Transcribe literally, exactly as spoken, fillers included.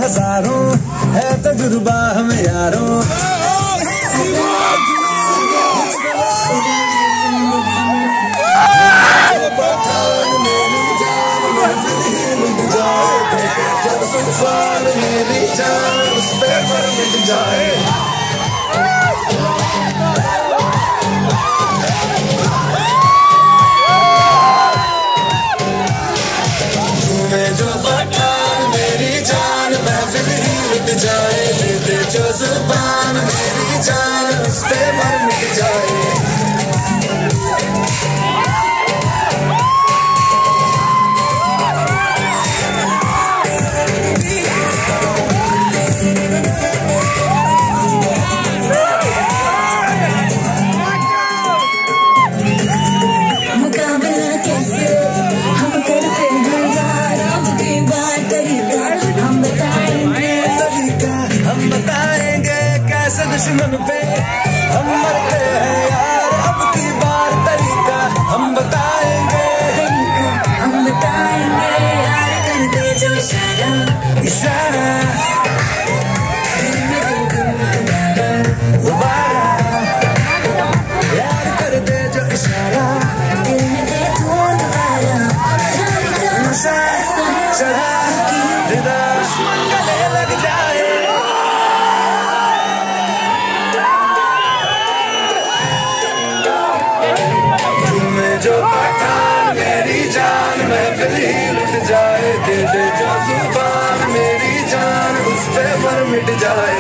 हजारों, है तजुर्बा हमें यारों। मेरी जान उस पे पर मिट जाए। जो पठान मेरी जान महफिल ही लुट जाए। दे जो जुबान मेरी जान उस पे मर मिट जाए। दुश्मन पे हम मरते हैं यार, अब की बार तरीका हम बताएंगे। हम बताएंगे यार, कर दे जो इशारा इशारा दोबारा यार, कर दे जो इशारा दिल में दे तू दोबारा। नशा चढ़ा दिदा दुश्मन गले लग जाए। जो पठान मेरी जान महफिल ही लुट जाए। दे दे जो जुबान मेरी जान उस पे मर मिट जाए।